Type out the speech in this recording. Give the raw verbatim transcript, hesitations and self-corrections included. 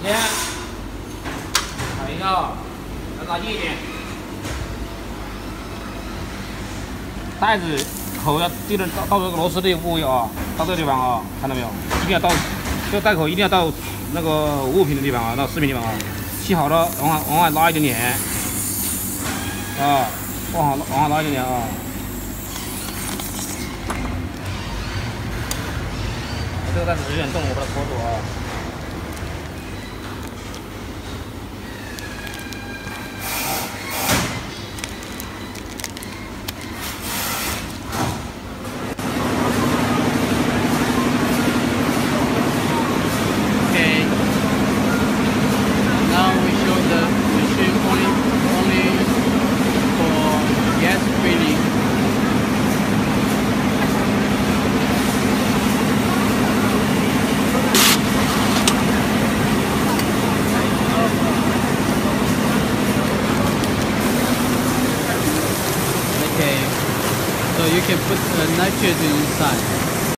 天，看一下啊，再拉近一点。带子口要对着到到这个螺丝的部位啊，到这个地方啊，看到没有？一定要到，这个带口一定要到那个五五平的地方啊，到四平地方啊。吸好了，往外往外拉一点点，啊，往好往外拉一点点啊。这个带子有点重，我把它拖住啊。 So you can put the nitrogen inside.